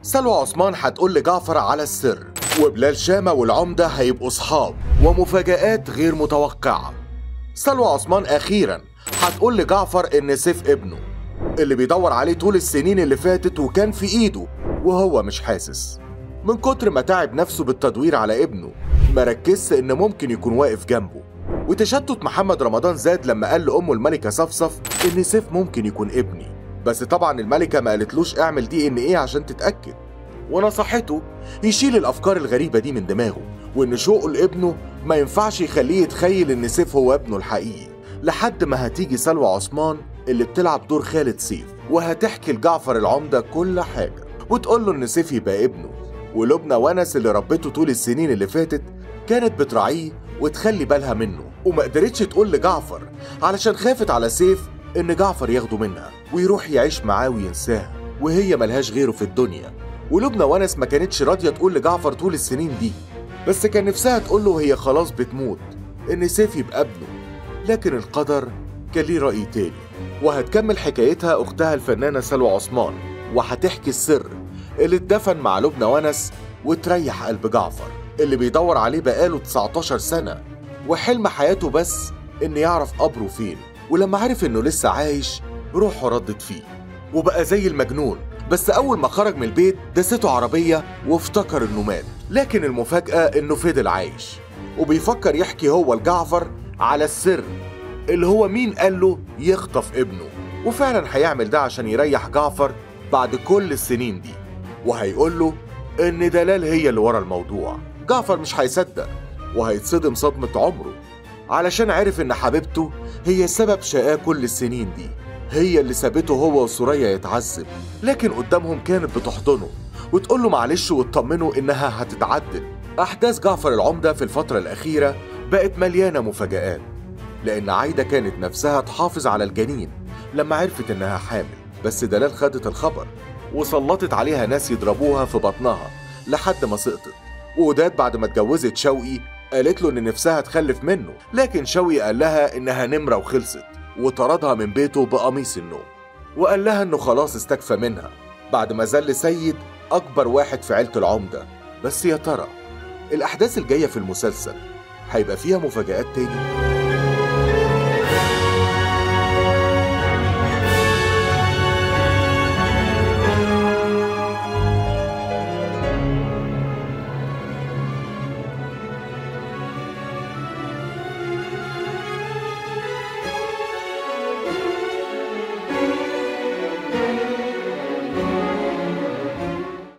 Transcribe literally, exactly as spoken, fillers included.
سلوى عثمان هتقول لجعفر على السر، وبلال شامة والعمدة هيبقوا صحاب، ومفاجآت غير متوقعة. سلوى عثمان أخيرا هتقول لجعفر إن سيف ابنه اللي بيدور عليه طول السنين اللي فاتت وكان في إيده وهو مش حاسس. من كتر ما تعب نفسه بالتدوير على ابنه مركزش إن ممكن يكون واقف جنبه. وتشتت محمد رمضان زاد لما قال لأمه الملكة صفصف إن سيف ممكن يكون ابني، بس طبعا الملكة ما قالتلوش اعمل دي ان ايه عشان تتأكد، ونصحته يشيل الأفكار الغريبة دي من دماغه، وإن شوقه لابنه ما ينفعش يخليه يتخيل إن سيف هو ابنه الحقيقي. لحد ما هتيجي سلوى عثمان اللي بتلعب دور خالد سيف وهتحكي لجعفر العمدة كل حاجة، وتقول له إن سيف يبقى ابنه، ولبنى ونس اللي ربته طول السنين اللي فاتت كانت بتراعيه وتخلي بالها منه، وما قدرتش تقول لجعفر علشان خافت على سيف إن جعفر ياخده منها ويروح يعيش معاه وينساها وهي ملهاش غيره في الدنيا. ولبنى ونس ما كانتش راضية تقول لجعفر طول السنين دي، بس كان نفسها تقول له هي خلاص بتموت إن سيف يبقى ابنه، لكن القدر كان ليه رأي تاني. وهتكمل حكايتها أختها الفنانة سلوى عثمان، وهتحكي السر اللي اتدفن مع لبنى ونس وتريح قلب جعفر اللي بيدور عليه بقاله تسعتاشر سنة، وحلم حياته بس إن يعرف قبره فين. ولما عرف إنه لسه عايش روحه ردت فيه وبقى زي المجنون، بس أول ما خرج من البيت دسته عربية وافتكر إنه مات، لكن المفاجأة إنه فضل عايش وبيفكر يحكي هو لجعفر على السر اللي هو مين قال له يخطف ابنه، وفعلا هيعمل ده عشان يريح جعفر بعد كل السنين دي، وهيقول له إن دلال هي اللي ورا الموضوع. جعفر مش هيصدق وهيتصدم صدمة عمره علشان عرف إن حبيبته هي سبب شقاه كل السنين دي، هي اللي سابته هو وسوريا يتعذب، لكن قدامهم كانت بتحضنه وتقول له معلش وتطمنه إنها هتتعدل. أحداث جعفر العمدة في الفترة الأخيرة بقت مليانة مفاجآت، لأن عايدة كانت نفسها تحافظ على الجنين لما عرفت إنها حامل، بس دلال خدت الخبر وسلطت عليها ناس يضربوها في بطنها لحد ما سقطت. ووداد بعد ما اتجوزت شوقي قالت له إن نفسها تخلف منه، لكن شوقي قال لها إنها نمرة وخلصت، وطردها من بيته بقميص النوم، وقال لها إنه خلاص استكفى منها بعد ما ذل سيد أكبر واحد في عيلة العمدة. بس يا ترى الأحداث الجاية في المسلسل هيبقى فيها مفاجآت تاني؟